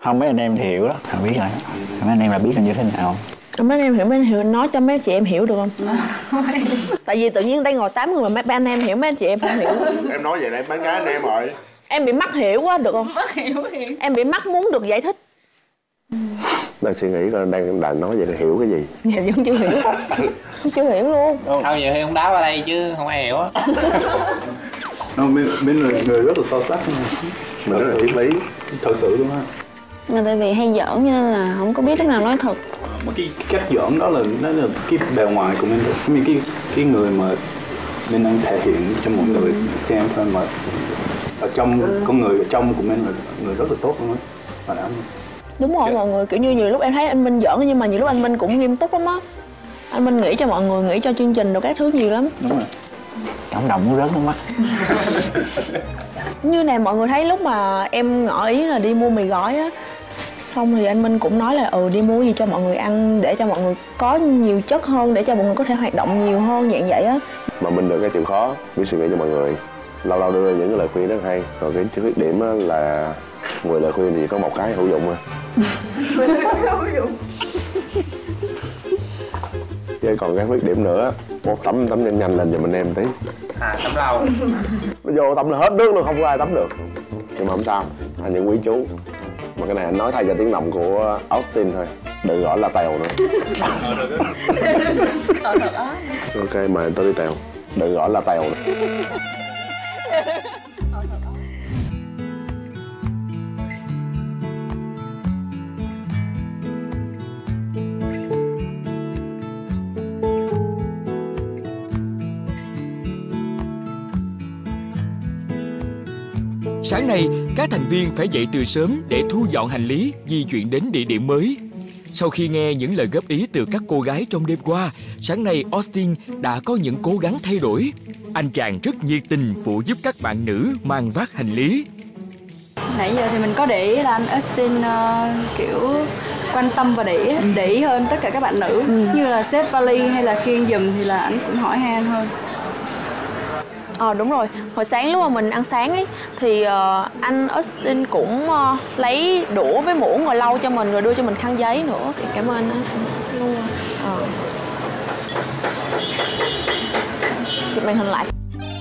Không, mấy anh em thì hiểu đó, không biết rồi. Mấy anh em là biết là như thế nào. Mấy anh em hiểu, nói cho mấy chị em hiểu được không? Tại vì tự nhiên đây ngồi 8 người mà mấy anh em hiểu, mấy anh chị em không hiểu. Em nói vậy là em bán cái anh em rồi. Em bị mắc hiểu quá được không? Mắc hiểu thì Em bị mắc muốn được giải thích. Đang suy nghĩ coi đang nói vậy là hiểu cái gì. Dạ vẫn chưa hiểu. Chưa hiểu luôn. Không, nhiều khi không đá qua đây chứ không ai hiểu á. Mấy người rất là sâu sắc. Mình rất là triết lý. Thật sự luôn á. mà tại vì hay giỡn cho nên là không có biết lúc nào nói thật. Cái cách giỡn đó là cái bề ngoài của mình, cái người mà mình đang thể hiện cho mọi người xem thôi, mà ở trong con người ở trong của mình là người rất là tốt luôn á. Đúng rồi mọi người, kiểu như nhiều lúc em thấy anh Minh giỡn nhưng mà nhiều lúc anh Minh cũng nghiêm túc lắm á. Anh Minh nghĩ cho mọi người, nghĩ cho chương trình rồi các thứ nhiều lắm. Đúng rồi. Cảm động muốn rớt nước mắt. Như này mọi người thấy lúc mà em ngỏ ý là đi mua mì gói á, xong thì anh Minh cũng nói là đi mua gì cho mọi người ăn để cho mọi người có nhiều chất hơn, để cho mọi người có thể hoạt động nhiều hơn dạng vậy á. Mà mình được cái chịu khó, biết suy nghĩ cho mọi người, lâu lâu đưa những cái lời khuyên rất hay. Rồi cái khuyết điểm là 10 lời khuyên thì có một cái hữu dụng thôi. Chứ còn cái khuyết điểm nữa, một tắm nhanh nhanh lên giùm anh em tí. Tắm lâu. Nó vô tắm là hết nước luôn, không có ai tắm được. Nhưng mà không sao, anh những quý chú. Mà cái này anh nói thay cho tiếng lòng của Austin thôi, đừng gọi là Tèo nữa. Ok, mời tôi đi Tèo, đừng gọi là Tèo nữa. Sáng nay, các thành viên phải dậy từ sớm để thu dọn hành lý, di chuyển đến địa điểm mới. Sau khi nghe những lời góp ý từ các cô gái trong đêm qua, sáng nay Austin đã có những cố gắng thay đổi. Anh chàng rất nhiệt tình phụ giúp các bạn nữ mang vác hành lý. Nãy giờ thì mình có để ý là anh Austin kiểu quan tâm và để ý hơn tất cả các bạn nữ. Như là xếp vali hay là khiêng giùm thì là anh cũng hỏi han hơn. Đúng rồi, hồi sáng lúc mà mình ăn sáng ấy thì anh Austin cũng lấy đũa với muỗng ngồi lau cho mình rồi đưa cho mình khăn giấy nữa. Thì cảm ơn anh luôn. Chụp màn hình lại.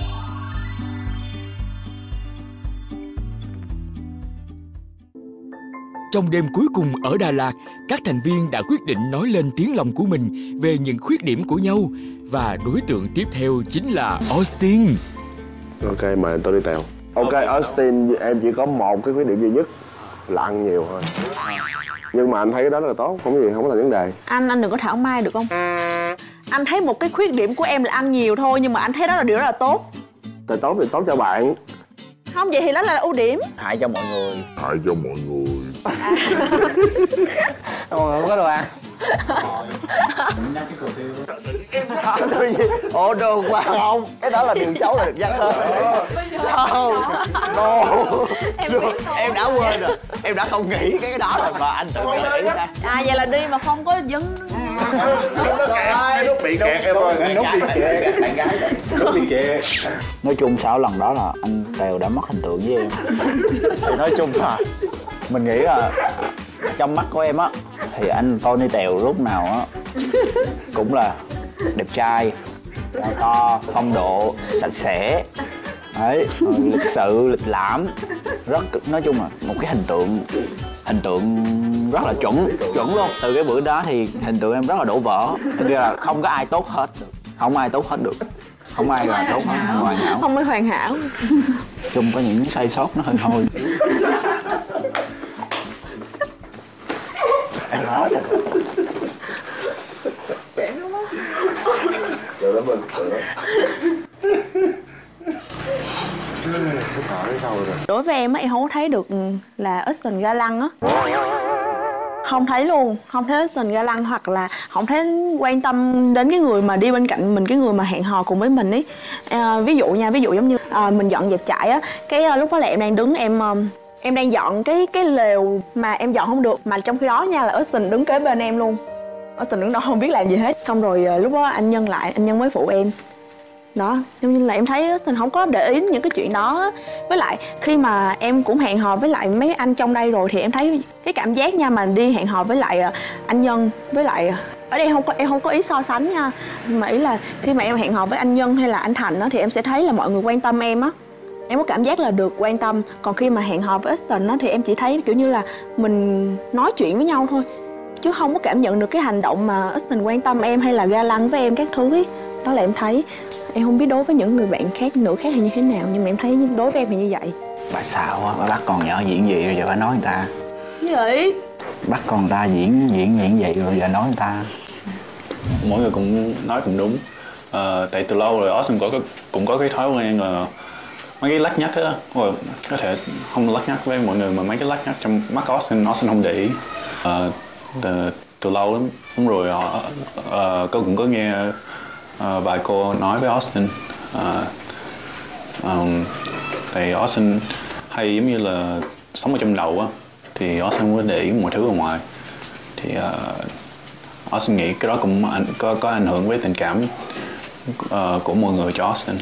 Trong đêm cuối cùng ở Đà Lạt, các thành viên đã quyết định nói lên tiếng lòng của mình về những khuyết điểm của nhau. Và đối tượng tiếp theo chính là Austin. Ok, mời tôi đi Tèo. Ok, Austin, em chỉ có một cái khuyết điểm duy nhất là ăn nhiều thôi. Nhưng mà anh thấy cái đó rất là tốt, không có gì, không có là vấn đề. Anh đừng có thảo mai được không? Anh thấy một cái khuyết điểm của em là ăn nhiều thôi, nhưng mà anh thấy đó là điều rất là tốt. Tại tốt thì tốt cho bạn. Không, vậy thì đó là ưu điểm. Hại cho mọi người. Hại cho mọi người. Mọi người không có đồ ăn. Ủa đồ qua không? Cái đó là điều xấu là được nhắc thôi. Không. Em đã quên rồi. Em đã không nghĩ cái đó rồi mà anh tự nghĩ ra. Vậy là đi mà không có vấn. Nó bị kẹt em ơi. Nó bị kẹt. Nói chung sau lần đó là anh Tèo đã mất hình tượng với em. Thì nói chung là mình nghĩ là trong mắt của em á thì anh Tony Tèo lúc nào á cũng là đẹp trai, cao to, phong độ, sạch sẽ, đấy, lịch sự, lịch lãm, rất nói chung là một cái hình tượng rất là chuẩn luôn. Từ cái bữa đó thì hình tượng em rất là đổ vỡ, nên là không có ai tốt hết được, không ai tốt hết được, không ai là tốt hết, hoàn hảo, Không có hoàn hảo. chung có những sai sót nó hơi thôi. Em nói Đối với em á, em không có thấy được là Austin ga lăng á. Không thấy luôn, không thấy Austin ga lăng, hoặc là không thấy quan tâm đến cái người mà đi bên cạnh mình, cái người mà hẹn hò cùng với mình ấy. Ví dụ giống như mình dọn dẹp trại á, cái lúc đó là em đang đứng, em đang dọn cái lều mà em dọn không được, mà trong khi đó nha là Austin đứng kế bên em luôn. Austin đứng đó không biết làm gì hết. Xong rồi lúc đó anh Nhân mới phụ em. Đó, giống như là em thấy Austin không có để ý những cái chuyện đó. Với lại khi mà em cũng hẹn hò với lại mấy anh trong đây rồi thì em thấy cái cảm giác nha, mà đi hẹn hò với lại anh Nhân, với lại ở đây em không có ý so sánh nha, mà ý là khi mà em hẹn hò với anh Nhân hay là anh Thành á, thì em sẽ thấy là mọi người quan tâm em á. Em có cảm giác là được quan tâm. Còn khi mà hẹn hò với Austin á, thì em chỉ thấy kiểu như là mình nói chuyện với nhau thôi, chứ không có cảm nhận được cái hành động mà Austin quan tâm em hay là ga lăng với em các thứ ấy. Đó là em thấy. Em không biết đối với những người bạn khác, nữ khác thì như thế nào, nhưng mà em thấy đối với em thì như vậy. Bà xạo quá, bà bắt con nhỏ diễn gì rồi giờ phải nói người ta. Như vậy Bắt con người ta diễn vậy rồi giờ nói người ta. Mỗi người cũng nói cũng đúng. Tại từ lâu rồi Austin cũng có cái thói quen là mấy cái lắt nhắt á, rồi có thể không lắt nhắt với mọi người mà mấy cái lắt nhắt trong mắt Austin không để ý. Từ lâu lắm, đúng rồi. Cô cũng có nghe vài cô nói với Austin, thì Austin hay giống như là sống ở trong đầu á, thì Austin không có để ý mọi thứ ở ngoài. Thì Austin nghĩ cái đó cũng có ảnh hưởng với tình cảm của mọi người cho Austin.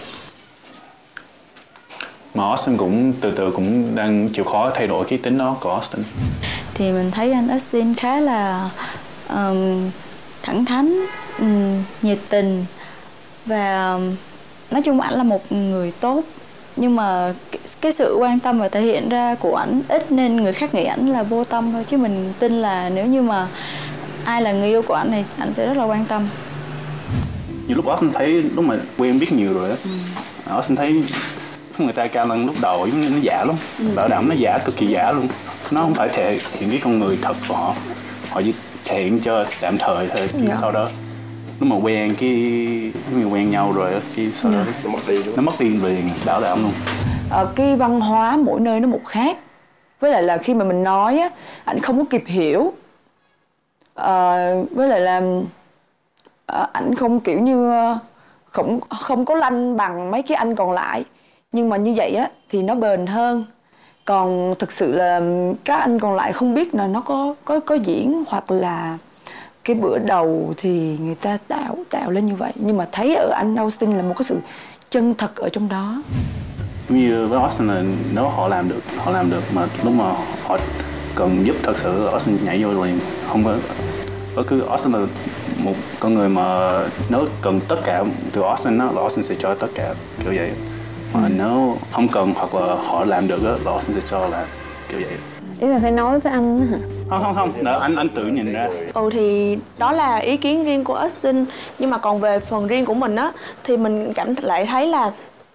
Mà Austin cũng từ từ cũng đang chịu khó thay đổi cái tính đó của Austin. Thì mình thấy anh Austin khá là thẳng thắn, nhiệt tình, và nói chung ảnh là một người tốt. Nhưng mà cái sự quan tâm và thể hiện ra của ảnh ít, nên người khác nghĩ ảnh là vô tâm thôi. Chứ mình tin là nếu như mà ai là người yêu của ảnh thì ảnh sẽ rất là quan tâm. Nhiều lúc Austin thấy, lúc mà quen biết nhiều rồi á, Austin thấy người ta cao lần lúc đầu giống như nó giả lắm. Bảo đảm nó giả, cực kỳ giả luôn. Nó không phải thể hiện cái con người thật của họ. Họ chỉ thể hiện cho tạm thời thôi. Sau đó lúc mà quen quen nhau rồi cái sau đó nó mất đi liền, bảo đảm luôn. Cái văn hóa mỗi nơi nó một khác. Với lại là khi mà mình nói á, anh không có kịp hiểu. Với lại là ảnh không kiểu như không có lanh bằng mấy cái anh còn lại. Nhưng mà như vậy á thì nó bền hơn. Còn thực sự là các anh còn lại không biết là nó có diễn, hoặc là cái bữa đầu thì người ta tạo lên như vậy. Nhưng mà thấy ở anh Austin là một cái sự chân thật ở trong đó. Như với Austin là nếu họ làm được mà lúc mà họ cần giúp thật sự, Austin nhảy vô liền. Không có, bất cứ Austin là một con người mà nếu cần tất cả từ Austin đó, là Austin sẽ cho tất cả, kiểu vậy. Mà nếu không cần hoặc là họ làm được đó, là Austin sẽ cho là kiểu vậy. Ý là phải nói với anh đó hả? Không, anh tự nhìn ra. Thì đó là ý kiến riêng của Austin. Nhưng mà còn về phần riêng của mình á, thì mình lại thấy là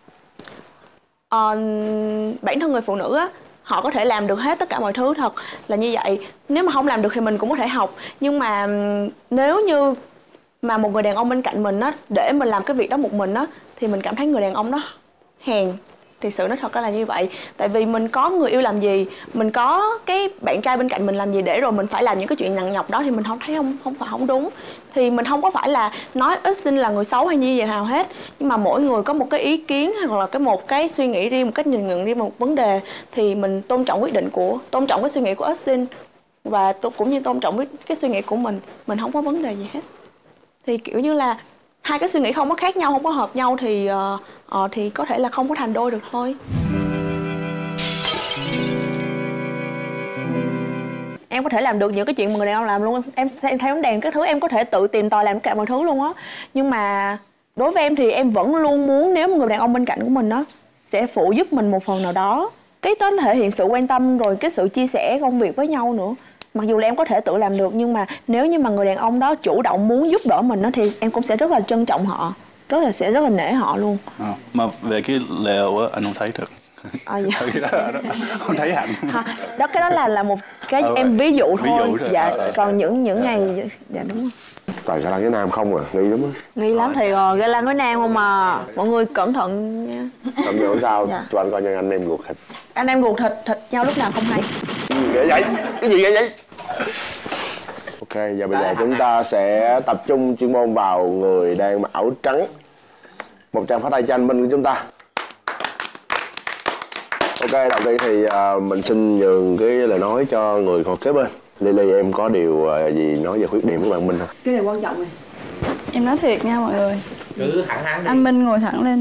bản thân người phụ nữ á, họ có thể làm được hết tất cả mọi thứ, thật là như vậy. Nếu mà không làm được thì mình cũng có thể học. Nhưng mà nếu như mà một người đàn ông bên cạnh mình á, để mình làm cái việc đó một mình á, thì mình cảm thấy người đàn ông đó hèn. Thực sự nó thật ra là như vậy. Tại vì mình có người yêu làm gì, mình có cái bạn trai bên cạnh mình làm gì để rồi mình phải làm những cái chuyện nặng nhọc đó, thì mình không thấy không đúng. Thì mình không có phải là nói Austin là người xấu hay như vậy nào hết. Nhưng mà mỗi người có một cái ý kiến hoặc là một cái suy nghĩ riêng, một cách nhìn nhận riêng một vấn đề, thì mình tôn trọng tôn trọng cái suy nghĩ của Austin, và cũng như tôn trọng cái suy nghĩ của mình không có vấn đề gì hết. Thì kiểu như là hai cái suy nghĩ không có khác nhau, không có hợp nhau thì có thể là không có thành đôi được thôi. Em có thể làm được những cái chuyện mà người đàn ông làm luôn. Em thấy bóng đèn các thứ em có thể tự tìm tòi làm cả mọi thứ luôn á. Nhưng mà đối với em thì em vẫn luôn muốn, nếu một người đàn ông bên cạnh của mình á sẽ phụ giúp mình một phần nào đó. Cái đó thể hiện sự quan tâm, rồi cái sự chia sẻ công việc với nhau nữa. Mặc dù là em có thể tự làm được, nhưng mà nếu như mà người đàn ông đó chủ động muốn giúp đỡ mình đó, thì em cũng sẽ rất là trân trọng họ, sẽ rất là nể họ luôn. Mà về cái lều á, anh không thấy được. Dạ. Cái đó không thấy hẳn. Cái đó là một cái em ví dụ thôi. Dạ. Còn những ngày dạ đúng rồi. Toàn ga lăng với nam không à, nghi lắm á. Nghi lắm thì ga lăng với nam không mà. Mọi người cẩn thận nha. Xong rồi sao? Dạ. Cho anh coi nhân anh em ruột thịt. Anh em ruột thịt nhau lúc nào không hay. Cái gì vậy? Ok, giờ bây giờ chúng ta sẽ tập trung chuyên môn vào người đang mặc áo trắng. Một tràng pháo tay cho anh Minh của chúng ta. Ok, đầu tiên thì mình xin nhường cái lời nói cho người ngồi kế bên. Lily, em có điều gì nói về khuyết điểm của bạn Minh không? Cái này quan trọng này. Em nói thiệt nha mọi người, Cứ thẳng thắn đi. Anh Minh ngồi thẳng lên.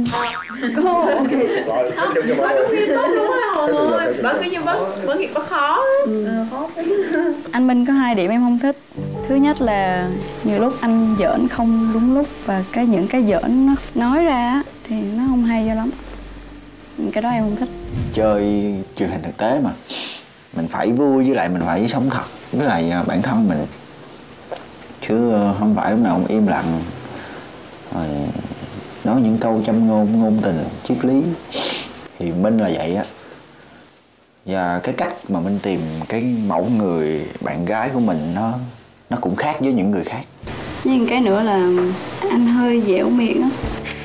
Bớt khó. Anh Minh có 2 điểm em không thích. Thứ nhất là nhiều lúc anh giỡn không đúng lúc, và những cái giỡn nó nói ra á, thì nó không hay cho lắm. Cái đó em không thích. Chơi truyền hình thực tế mà, mình phải vui, với lại mình phải sống thật với lại bản thân mình, chứ không phải lúc nào cũng im lặng rồi nói những câu châm ngôn, ngôn tình, triết lý. Thì Minh là vậy á. Và cái cách mà Minh tìm cái mẫu người bạn gái của mình nó cũng khác với những người khác. Nhưng cái nữa là anh hơi dẻo miệng á.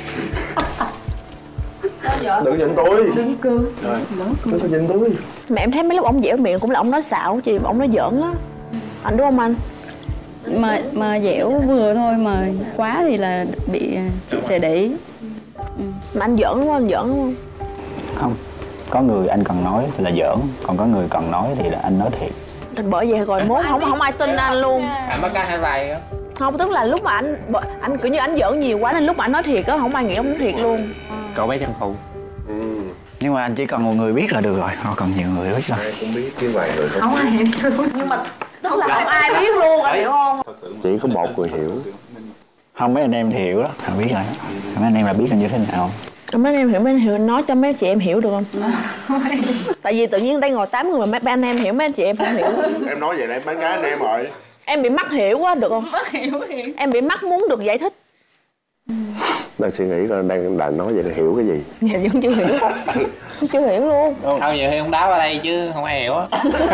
Đừng nhìn tôi. Đừng cười. Đừng có nhìn tôi. Mà em thấy mấy lúc ổng dẻo miệng cũng là ổng nói xạo chị, ổng nói giỡn á. Anh đúng không anh? Mà dẻo vừa thôi, mà quá thì là bị chị sẽ để ý. Mà anh giỡn đúng không? Anh giỡn đúng không? Không, có người anh cần nói thì là giỡn, còn có người cần nói thì là anh nói thiệt. Bởi vậy rồi mốt không ai tin anh luôn. Anh bắt cá hai vai á. Không, tức là lúc mà anh kiểu như anh giỡn nhiều quá nên lúc mà anh nói thiệt á không ai nghĩ ông nói thiệt luôn. Cậu bé tranh phụ. Nhưng mà anh chỉ cần một người biết là được rồi, không cần nhiều người biết đâu. Ai cũng biết chứ vài người Không ai hiểu luôn. Nhưng mà tức là không ai biết luôn, anh hiểu không? chỉ có một người hiểu. Không, mấy anh em thì hiểu đó, không biết rồi. Mấy anh em là biết là như thế nào. Mấy anh em hiểu, nói cho mấy chị em hiểu được không? Tại vì tự nhiên đây ngồi 8 người mà mấy anh em hiểu, mấy anh chị em không hiểu. Em nói vậy là em bán gái anh em rồi. Em bị mắc hiểu quá được không? Mắc hiểu thì Em bị mắc muốn được giải thích. Đang suy nghĩ coi đang nói vậy là hiểu cái gì. Dạ vẫn chưa hiểu. Chưa hiểu luôn. Không, nhiều khi không đá vào đây chứ không ai hiểu á.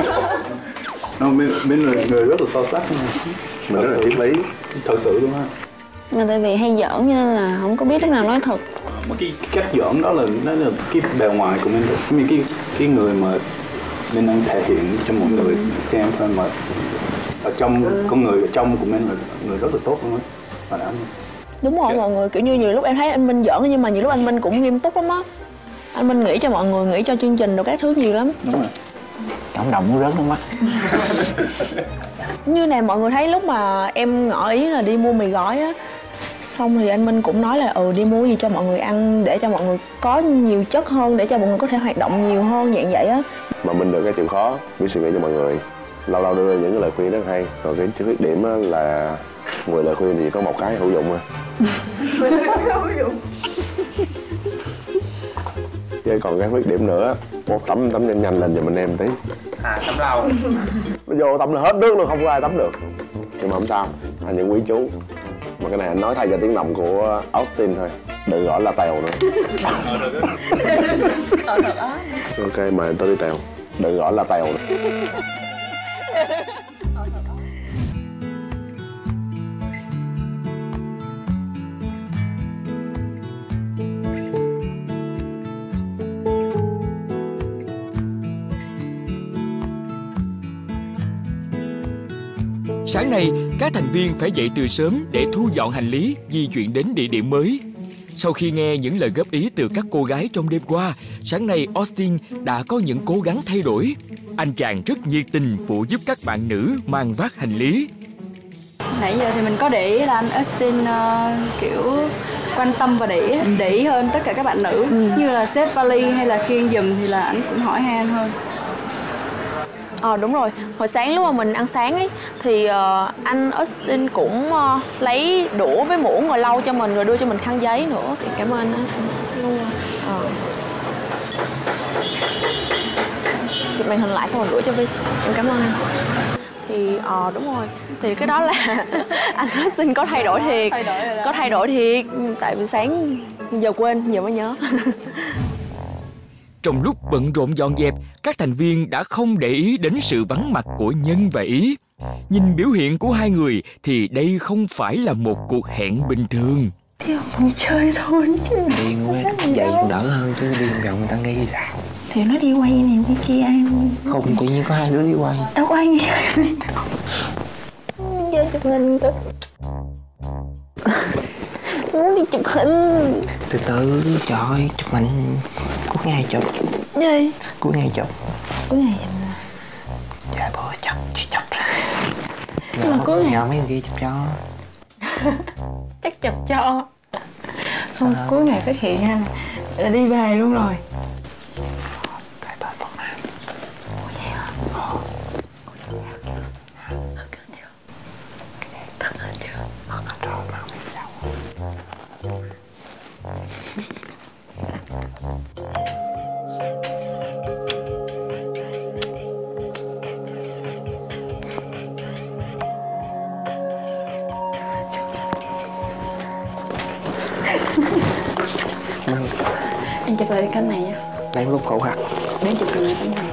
Bên người rất là sâu sắc nha. Mình rất là triết lý. Thật sự luôn á. mà tại vì hay giỡn cho nên là không có biết lúc nào nói thật. Cái cách giỡn đó là cái bề ngoài của mình, cái người mà mình đang thể hiện cho mọi người xem thôi, mà ở trong con người ở trong của mình là người rất là tốt luôn á. Và đã Đúng rồi mọi người, kiểu như nhiều lúc em thấy anh Minh giỡn nhưng mà nhiều lúc anh Minh cũng nghiêm túc lắm á. Anh Minh nghĩ cho mọi người, nghĩ cho chương trình rồi các thứ nhiều lắm. Đúng rồi. Cảm động nó rớt nước mắt. Như này mọi người thấy lúc mà em ngỏ ý là đi mua mì gói á, xong thì anh Minh cũng nói là đi mua gì cho mọi người ăn để cho mọi người có nhiều chất hơn, để cho mọi người có thể hoạt động nhiều hơn, dạng vậy á. Mà mình được cái chịu khó, biết suy nghĩ cho mọi người, lâu lâu đưa những cái lời khuyên rất hay. Rồi cái khuyết điểm á là 10 lời khuyên thì có một cái hữu dụng thôi. Chứ còn cái khuyết điểm nữa, một tắm nhanh nhanh lên giùm anh em tí. Tắm lâu. Nó vô tắm là hết nước luôn, không có ai tắm được. Nhưng mà không sao, anh những quý chú. Mà cái này anh nói thay cho tiếng động của Austin thôi, đừng gọi là Tèo nữa. Ok, mời tôi đi Tèo, đừng gọi là Tèo nữa. Sáng nay, các thành viên phải dậy từ sớm để thu dọn hành lý, di chuyển đến địa điểm mới. Sau khi nghe những lời góp ý từ các cô gái trong đêm qua, sáng nay Austin đã có những cố gắng thay đổi. Anh chàng rất nhiệt tình phụ giúp các bạn nữ mang vác hành lý. Nãy giờ thì mình có để ý là anh Austin kiểu quan tâm và để ý hơn tất cả các bạn nữ. Như là xếp vali hay là khiêng giùm thì là anh cũng hỏi han hơn. Đúng rồi, hồi sáng lúc mà mình ăn sáng ấy thì anh Austin cũng lấy đũa với muỗng ngồi lau cho mình rồi đưa cho mình khăn giấy nữa. Thì cảm ơn anh luôn. Chụp màn hình lại xong rồi gửi cho Vi. Em cảm ơn anh. Thì đúng rồi, thì cái đó là anh Austin có thay đổi thiệt. Có thay đổi thiệt, tại vì sáng giờ quên, giờ mới nhớ. Trong lúc bận rộn dọn dẹp, các thành viên đã không để ý đến sự vắng mặt của Nhân và Ý. Nhìn biểu hiện của hai người thì đây không phải là một cuộc hẹn bình thường. Thì không chơi thôi chứ. Điên quá, vậy còn đỡ hơn chứ điên rồi người ta nghĩ sao. Thì nó đi quay này cái kia ai Không, tự nhiên có hai đứa đi quay. đâu có ai nghĩ đâu. Chơi chụp hình thôi. Muốn đi chụp hình. Từ từ, trời ơi, chụp hình. Cuối ngày chụp. Gì? Cuối ngày chụp. Cuối ngày chụp. Dạ bữa chụp, chứ chụp ra. Nhưng mà cuối ngày nhờ mấy người kia chụp cho. Chắc chụp cho. Không, cuối ngày phát hiện ra là đi về luôn rồi. Cái tên Phật Nam. Anh chụp lại cái này nha. Lấy lúc khổ khắc. Để chụp lại cái này.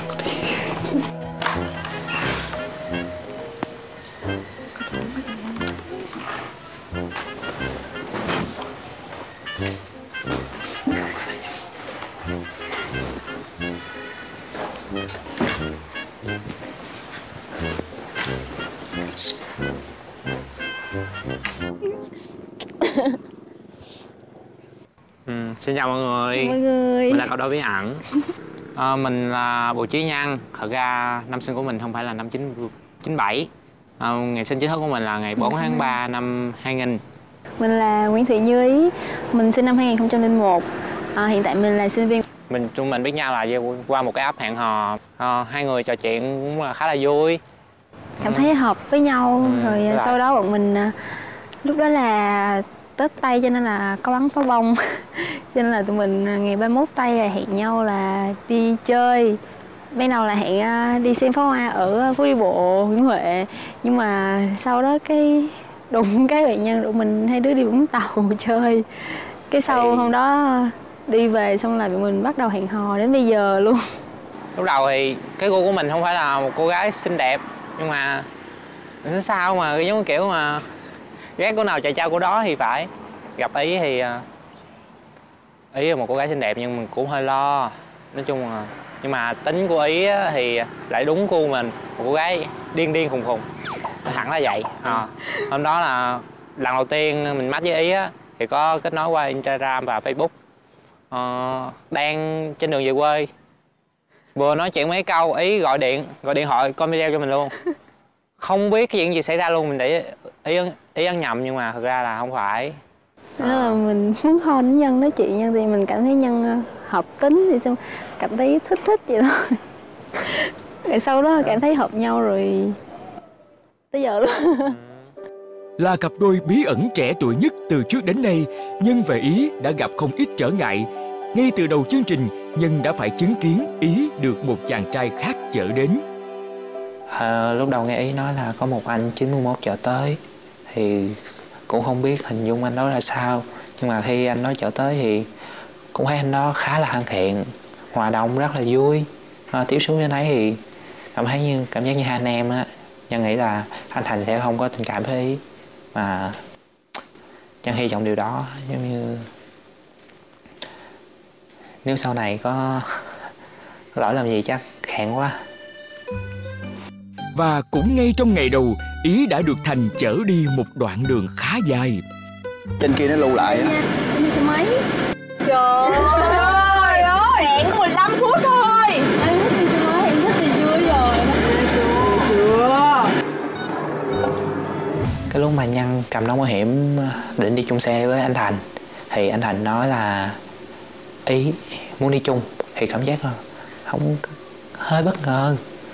Xin chào mọi người. Mình là cậu đôi bí ẩn. Mình là Bùi Chí Nhân. Thật ra năm sinh của mình không phải là năm 97. Ngày sinh chính thức của mình là ngày 4 tháng 3 năm 2000. Mình là Nguyễn Thị Như Ý. Mình sinh năm 2001. Hiện tại mình là sinh viên. Chúng mình biết nhau là qua một cái app hẹn hò. Hai người trò chuyện cũng là khá là vui. Cảm thấy hợp với nhau. Rồi sau đó bọn mình lúc đó là Tết Tây cho nên là có bắn pháo bông. Cho nên là tụi mình ngày 31 Tây là hẹn nhau là đi chơi. Ban đầu là hẹn đi xem pháo hoa ở phố đi bộ Nguyễn Huệ. Nhưng mà sau đó cái đụng cái bạn nhân tụi mình hai đứa đi Vũng Tàu chơi. Cái sau hôm đó đi về xong là tụi mình bắt đầu hẹn hò đến bây giờ luôn. Lúc đầu thì cái gu của mình không phải là một cô gái xinh đẹp, nhưng mà mình sao mà giống kiểu mà ghét cô nào chạy trao cô đó thì phải. Gặp Ý thì Ý là một cô gái xinh đẹp nhưng mình cũng hơi lo. Nói chung là nhưng mà tính của Ý thì lại đúng gu mình, một cô gái điên khùng khùng, hẳn là vậy. Hôm đó là lần đầu tiên mình match với Ý thì có kết nối qua Instagram và Facebook. Đang trên đường về quê, vừa nói chuyện mấy câu Ý gọi điện thoại coi video cho mình luôn. Không biết cái chuyện gì xảy ra luôn, mình để Ý ăn nhầm nhưng mà thực ra là không phải. Đó là mình muốn hôn với Nhân, nói chuyện Nhân thì mình cảm thấy Nhân hợp tính thì xong cảm thấy thích vậy thôi. Rồi sau đó cảm thấy hợp nhau rồi tới giờ luôn. Là cặp đôi bí ẩn trẻ tuổi nhất từ trước đến nay, Nhân và Ý đã gặp không ít trở ngại. Ngay từ đầu chương trình, Nhân đã phải chứng kiến Ý được một chàng trai khác chở đến. Lúc đầu nghe Ý nói là có một anh 91 chở tới thì cũng không biết hình dung anh đó là sao. Nhưng mà khi anh nói chở tới thì cũng thấy anh đó khá là thân thiện, hòa đồng rất là vui. Tiếp xuống đến đấy thì cảm giác như hai anh em á. Nhân nghĩ là anh Thành sẽ không có tình cảm với Ý, mà Nhân hy vọng điều đó. Giống như nếu sau này có lỗi làm gì chắc hẹn quá. Và cũng ngay trong ngày đầu, Ý đã được Thành chở đi một đoạn đường khá dài. Trên kia nó lưu lại á. Anh đi xe máy. Trời ơi, hẹn có 15 phút thôi. Em thích đi xe máy, em thích đi vui rồi. Chưa. Cái lúc mà Nhân cầm nón bảo hiểm định đi chung xe với anh Thành thì anh Thành nói là Ý muốn đi chung, thì cảm giác là hơi bất ngờ.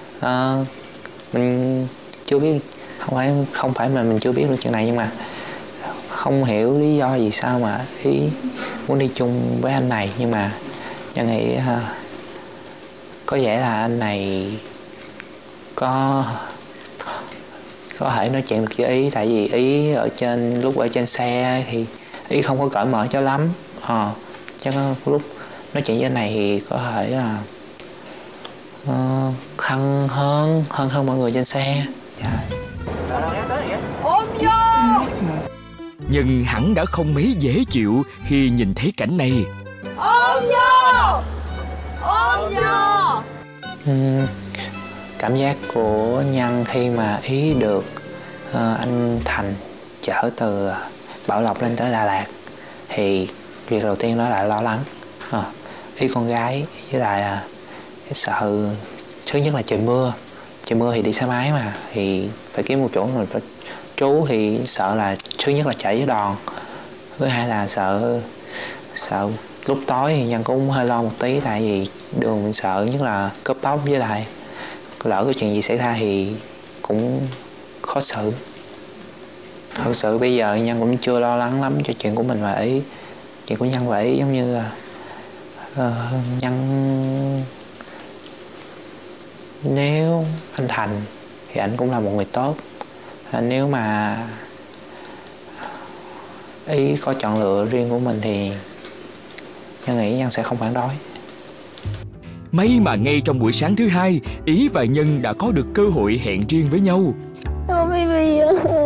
Mình chưa biết, không phải mà mình chưa biết được chuyện này, nhưng mà không hiểu lý do vì sao mà Ý muốn đi chung với anh này. Nhưng mà Nhân nghĩ có vẻ là anh này có thể nói chuyện được với Ý, tại vì Ý lúc ở trên xe thì Ý không có cởi mở cho lắm. Chắc lúc nói chuyện với anh này thì có thể là thân hơn mọi người trên xe. Ôm vô. Nhưng hẳn đã không mấy dễ chịu khi nhìn thấy cảnh này. Ôm vô. Cảm giác của Nhân khi mà Ý được anh Thành chở từ Bảo Lộc lên tới Đà Lạt thì việc đầu tiên đó là lo lắng. Ý con gái, với lại là sợ thứ nhất là trời mưa thì đi xe máy mà thì phải kiếm một chỗ rồi trú, thì sợ là thứ nhất là chạy với đòn, Thứ hai là sợ lúc tối thì Nhân cũng hơi lo một tí, tại vì đường mình sợ nhất là cướp bóc, với lại lỡ có chuyện gì xảy ra thì cũng khó xử. Thật sự bây giờ Nhân cũng chưa lo lắng lắm cho chuyện của mình và Ý. Chuyện của Nhân và Ý giống như là Nhân nếu anh Thành thì anh cũng là một người tốt. Nếu mà Ý có chọn lựa riêng của mình thì Nhân nghĩ Nhân sẽ không phản đối. May mà ngay trong buổi sáng thứ hai, Ý và Nhân đã có được cơ hội hẹn riêng với nhau. Baby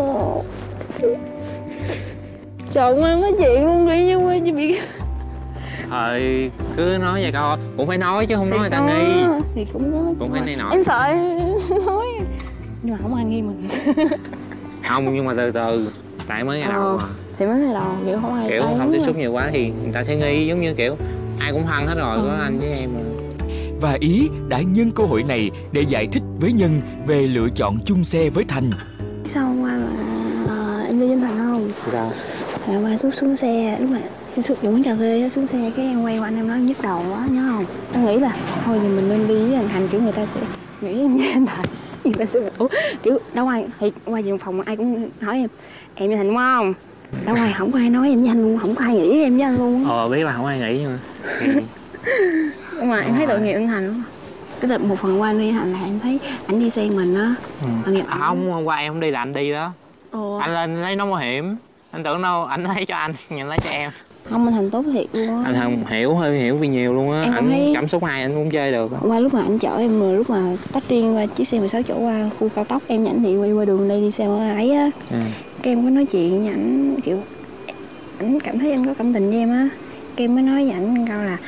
chọn ăn nói chuyện luôn đi, nhưng mà chị bị Thôi cứ nói vậy coi, cũng phải nói chứ không nói người ta nghi. Thì cũng phải này nọ. Em sợ em nói nhưng mà không ai nghi mình. Không, nhưng mà từ từ, tại mới ngày đầu mà. Thì mới ngày đầu kiểu không ai kiểu không tiếp xúc nhiều quá thì người ta sẽ nghi, giống như kiểu ai cũng thân hết rồi, có anh với em mà. Và Ý đã nhân cơ hội này để giải thích với Nhân về lựa chọn chung xe với Thành. Sao qua em đi với Thành không? Sao? Là qua xuống xe, lúc mà em xuống quán cà phê xuống xe cái em quay qua anh em nói nhức đầu quá, nhớ không? Em nghĩ là thôi thì mình nên đi với anh Thành, kiểu người ta sẽ nghĩ em với anh Thành, người ta sẽ bảo kiểu đâu ai thì qua về phòng mà ai cũng hỏi em với Thành đúng không? Đâu ai không có ai nói em với anh luôn, không có ai nghĩ em với anh luôn. Biết là không ai nghĩ nhưng mà em thấy tội nghiệp anh Thành lắm. Cái đợt một phần qua đi Thành là em thấy ảnh đi xe mình á. Không, hôm qua em không đi là anh đi đó. Anh lên lấy nón bảo hiểm. Anh tưởng đâu anh lấy cho anh, nhưng lấy cho em. Không, anh Thành tốt thiệt luôn á. Anh Thành hơi hiểu vì nhiều luôn á. Anh thấy... cảm xúc ai anh cũng chơi được. Qua lúc mà anh chở em, rồi lúc mà tách riêng qua chiếc xe 16 chỗ qua khu cao tốc, em nhảnh thì qua đường đây đi xe ấy á. Cái em có nói chuyện với ảnh, kiểu ảnh cảm thấy anh có cảm tình với em á. Cái em mới nói với ảnh câu là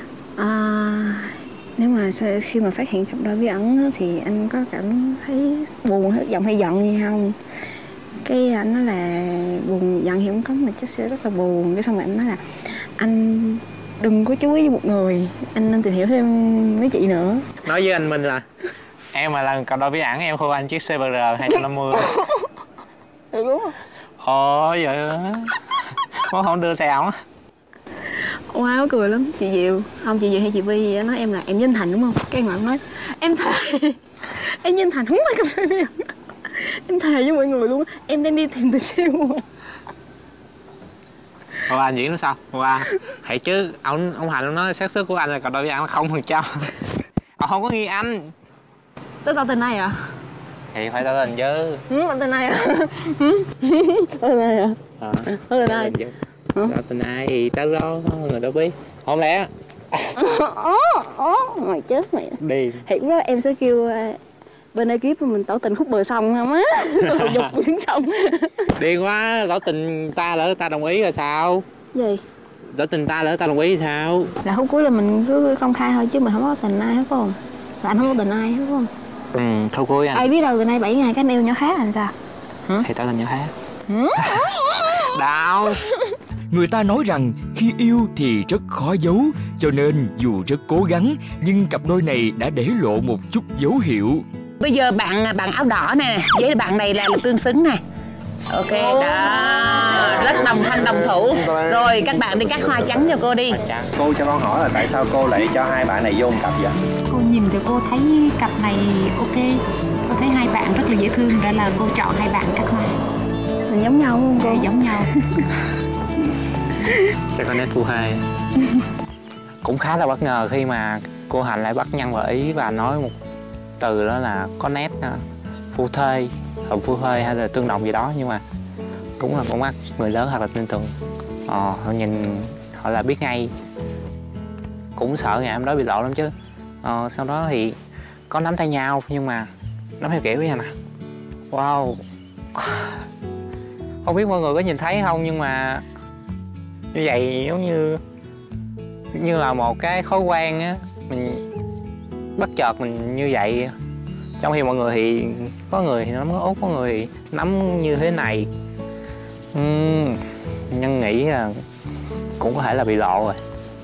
nếu mà khi mà phát hiện cặp đôi bí ẩn thì anh có cảm thấy buồn, giận hay giận gì không? Cái anh nói là buồn giận thì không có, mà chắc sẽ rất là buồn. Cái xong rồi anh nói là anh đừng có chú ý với một người, anh nên tìm hiểu thêm mấy chị nữa. Nói với anh Minh là em mà là cặp đôi bí ẩn em khô anh chiếc CBR 250. Được đúng không? Vậy có không đưa xe ổng. Wow, cười lắm. Chị Diệu, không chị Diệu hay chị Vi gì đó nói em là em với anh Thành đúng không? Cái anh nói em thề em với anh Thành không phải cặp đôi bí ẩn. Em thề với mọi người luôn, em đang đi tìm tình yêu mà. Hôm anh diễn nó sao? Hãy chứ ông Thành nói xác suất của anh là cặp đôi bí ẩn là 0%. Ông không có nghi anh. Tớ tỏ tình ai à? Thì phải tỏ tình chứ. Tỏ tình ai à? Tỏ tình ai à? Tỏ tình ai? Tỏ tình ai thì tao đó người đâu biết. Không lẽ mày chết mày. Đi. Thiệt đó em sẽ kêu bên ekip mình tỏ tình khúc bờ sông không á. Dục xuống sông. Điên quá, tỏ tình ta lỡ ta đồng ý rồi sao? Gì? Tỏ tình ta lỡ ta đồng ý sao? Là khúc cuối là mình cứ công khai thôi chứ mình không có tình ai hết phải không? Là anh không có tình ai hết phải không? Khúc cuối anh. Ai biết đâu từ nay 7 ngày cái anh yêu nhỏ khác anh sao? Thì tỏ tình nhỏ khác. Đào. Người ta nói rằng khi yêu thì rất khó giấu, cho nên dù rất cố gắng nhưng cặp đôi này đã để lộ một chút dấu hiệu. Bây giờ bạn áo đỏ nè, với bạn này là tương xứng nè. Ok, đó, rất đồng thanh đồng thủ. Rồi các bạn đi cắt hoa trắng cho cô đi. Cô cho con hỏi là tại sao cô lại cho hai bạn này vô một cặp vậy? Cô nhìn thì cô thấy cặp này ok, cô thấy hai bạn rất là dễ thương, ra là cô chọn hai bạn cắt hoa. Mình giống nhau không cô? Giống nhau. Chắc có nét phu hai. Cũng khá là bất ngờ khi mà cô Hạnh lại bắt Nhân vào ý và nói một từ đó là có nét phu thê, hợp phu thê hay là tương đồng gì đó, nhưng mà cũng là con mắt người lớn hoặc là tin tưởng. Họ nhìn họ là biết ngay. Cũng sợ ngày hôm đó bị lộ lắm chứ. Sau đó thì có nắm tay nhau, nhưng mà nắm theo kiểu như này nè. Wow. Không biết mọi người có nhìn thấy không, nhưng mà như vậy giống như là một cái thói quen á, mình bất chợt mình như vậy. Trong khi mọi người thì có người thì nắm út, có người thì nắm như thế này. Nhân nghĩ là cũng có thể là bị lộ rồi.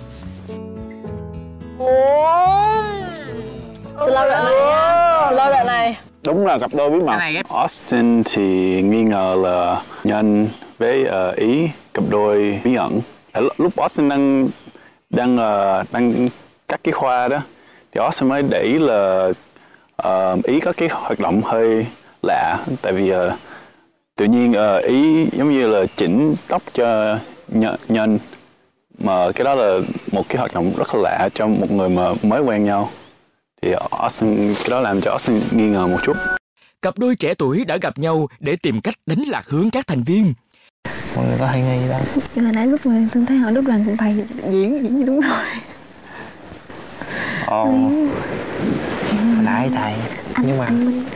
Slow đoạn này nha, slow đoạn này. Đúng là cặp đôi bí mật. Austin thì nghi ngờ là Nhân với Ý cặp đôi bí ẩn. Lúc Austin đang cắt cái khoa đó thì Austin mới để ý là Ý có cái hoạt động hơi lạ, tại vì tự nhiên Ý giống như là chỉnh tóc cho Nhân, mà cái đó là một cái hoạt động rất là lạ cho một người mà mới quen nhau, thì Austin, cái đó làm cho Austin nghi ngờ một chút. Cặp đôi trẻ tuổi đã gặp nhau để tìm cách đánh lạc hướng các thành viên. Mọi người có hay nghi đó. Nhưng mà nãy lúc mà tôi thấy họ lúc đoàn cũng phải diễn như đúng rồi. Ồ. Hồi nãy thầy. Nhưng mà anh Minh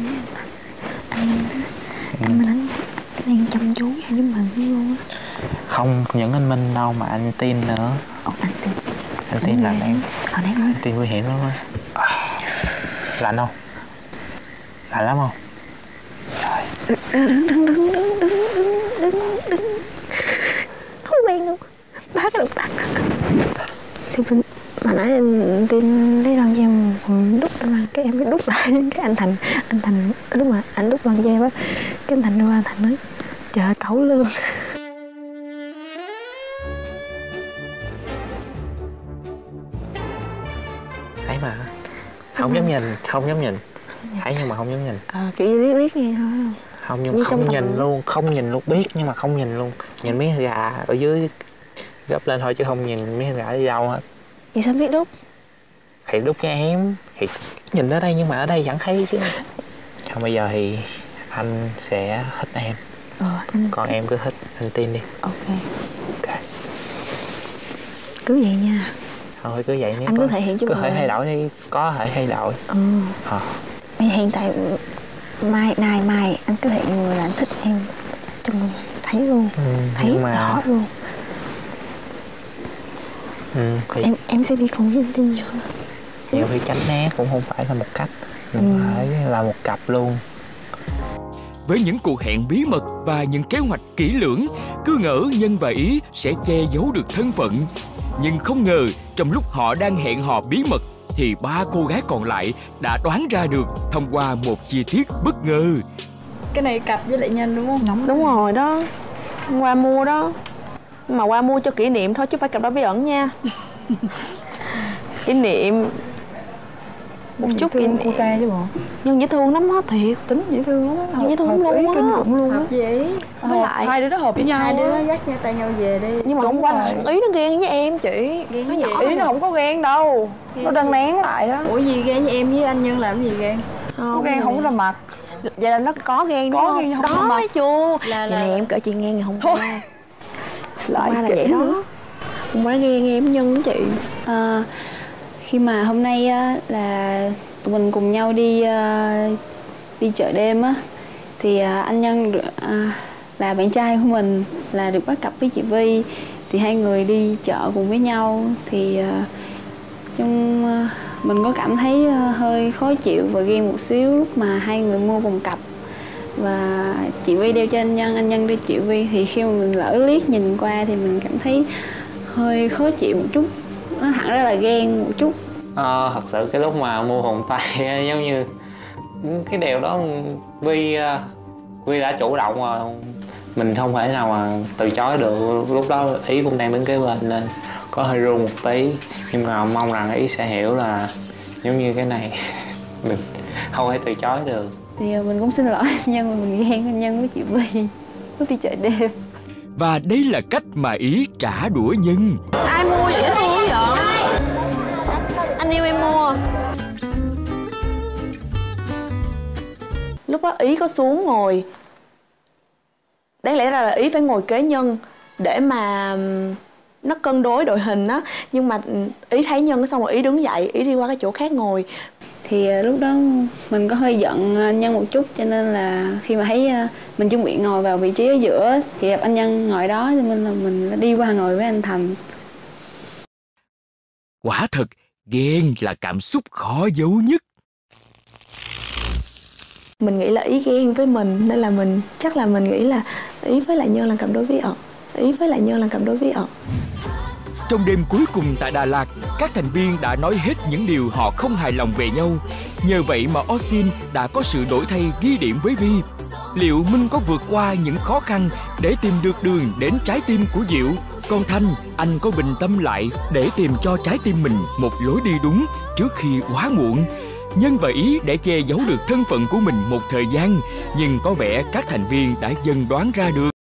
anh đang chăm chú với mình luôn á. không những anh Minh đâu mà anh Tin nữa. Anh Tin. Anh Tin là em. Anh Tin nguy hiểm lắm á. Lạnh không? Lạnh lắm không? Đừng. Không quen luôn. Bác được tắt. Thì mà nãy em Tin lấy răng cho em đúc mà cái em mới đúc lại cái anh Thành lúc mà anh đúc răng cho em á, cái anh Thành qua Thành nói chờ cẩu lương. Thấy mà. Không dám nhìn. Thấy nhưng mà không dám nhìn. Kiểu liếc nghe thôi. Không, nhưng không nhìn luôn, biết nhưng mà không nhìn luôn. Nhìn miếng gà ở dưới gấp lên thôi chứ không nhìn miếng gà đi đâu hết. Vậy sao biết đúc? Thì đúc cho em, thì nhìn ở đây nhưng mà ở đây chẳng thấy chứ. Không, bây giờ thì anh sẽ thích em. Còn em cứ thích anh Tin đi. Ok. Cứ vậy nha. Thôi cứ vậy, nếu anh cứ thể hiện cho có thể thay đổi đi, có thể thay đổi. Hiện tại mai anh cứ thể người là anh thích em cho mình thấy luôn, thấy rõ luôn. Thì em sẽ đi cùng với anh Tin nữa. nhiều khi tránh né cũng không phải là một cách, mình phải là một cặp luôn. Với những cuộc hẹn bí mật và những kế hoạch kỹ lưỡng, cứ ngỡ Nhân và Ý sẽ che giấu được thân phận. Nhưng không ngờ, trong lúc họ đang hẹn hò bí mật, thì ba cô gái còn lại đã đoán ra được thông qua một chi tiết bất ngờ. Cái này cặp với lại Nhân đúng không? Đúng rồi đó. Qua mua đó. Mà qua mua cho kỷ niệm thôi chứ phải cặp đôi bí ẩn nha. Kỷ niệm. Một chút kỷ niệm. Cute chứ bộ. Nhưng dễ thương lắm á, thiệt. Tính dễ thương lắm á. Dễ thương lắm kinh á. khủng luôn á. Hợp gì? Với lại hai đứa đó hợp với nhau. Hai đứa dắt nhau tay nhau về đi. Nhưng mà hôm qua Ý nó ghen với em chị. Ghen nó với nhỏ. Ý nó không có ghen đâu. Nó đang nén lại đó. Ủa gì ghen với em với anh Nhân làm gì ghen? Nó ghen không ra mặt. Vậy là nó có ghen đúng không? Có ghen không ra đó mặt. đấy chưa? Là Vậy là em kể chị nghe ngày hôm Thôi. qua. Lại Hôm qua là vậy đó. Hôm qua ghen em Nhân với chị. Khi mà hôm nay á, là tụi mình cùng nhau đi chợ đêm á, thì anh Nhân là bạn trai của mình là được bắt cặp với chị Vi, thì hai người đi chợ cùng với nhau thì mình có cảm thấy hơi khó chịu và ghen một xíu lúc mà hai người mua vòng cặp và chị Vi đeo cho anh Nhân đeo chị Vi, thì khi mà mình lỡ liếc nhìn qua thì mình cảm thấy hơi khó chịu một chút, nó hẳn ra là ghen một chút. Thật sự cái lúc mà mua vòng tay giống như cái điều đó Vi đã chủ động rồi, mình không thể nào mà từ chối được. Lúc đó Ý cũng đang đứng kế bên nên có hơi run một tí, nhưng mà mong rằng Ý sẽ hiểu là giống như cái này mình không thể từ chối được. Thì mình cũng xin lỗi anh Nhân, mình ghen anh Nhân với chị Vi lúc đi chợ đêm. Và đây là cách mà Ý trả đũa Nhân. Ai mua vậy dễ thương vậy? Anh yêu em mua. Lúc đó Ý có xuống ngồi. Đáng lẽ ra là Ý phải ngồi kế Nhân để mà nó cân đối đội hình á, nhưng mà Ý thấy Nhân xong rồi Ý đứng dậy, Ý đi qua cái chỗ khác ngồi. Thì lúc đó mình có hơi giận anh Nhân một chút, cho nên là khi mà thấy mình chuẩn bị ngồi vào vị trí ở giữa thì gặp anh Nhân ngồi đó, cho nên là mình đi qua ngồi với anh Thành. Quả thật, ghen là cảm xúc khó giấu nhất. Mình nghĩ là Ý ghen với mình nên là chắc là mình nghĩ là Ý với lại Nhân là cặp đôi bí ẩn. Ý với lại Nhân là cặp đôi bí ẩn. Trong đêm cuối cùng tại Đà Lạt, các thành viên đã nói hết những điều họ không hài lòng về nhau. Nhờ vậy mà Austin đã có sự đổi thay ghi điểm với Vi. liệu Minh có vượt qua những khó khăn để tìm được đường đến trái tim của Diệu? Còn Thanh, anh có bình tâm lại để tìm cho trái tim mình một lối đi đúng trước khi quá muộn? Nhân và Ý để che giấu được thân phận của mình một thời gian, nhưng có vẻ các thành viên đã dần đoán ra được